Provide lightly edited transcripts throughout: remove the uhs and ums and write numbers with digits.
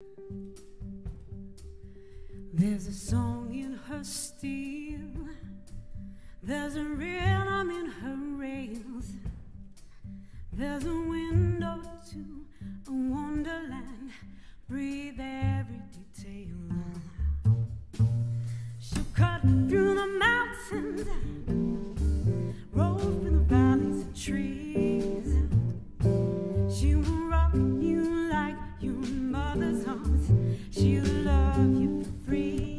There's a song in her steel, there's a rhythm in her rails, there's a window to a wonderland, breathe every detail. She'll cut through the mountains, roll through the valleys and trees. She will rock you like your mother's arms, she'll love you for free.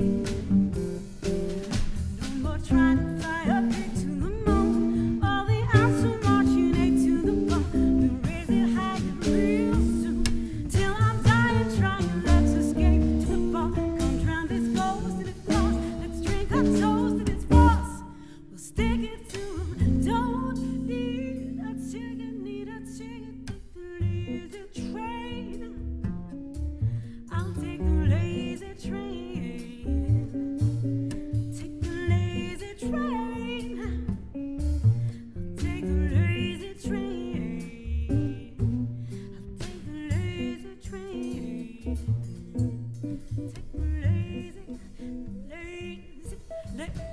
No more trying to fly up here to the moon, all the answer marching eight to the bone. We'll raise it higher real soon, till I'm dying trying. Let's escape to the bar, come drown this ghost in its flows. Let's drink our toast to this boss, we'll stick it to him. Don't need a ticket, need a ticket, take the lazy train. I'll take the lazy train, take the lazy train, I'll take the lazy train, I'll take the lazy train, take the lazy, lazy, lazy.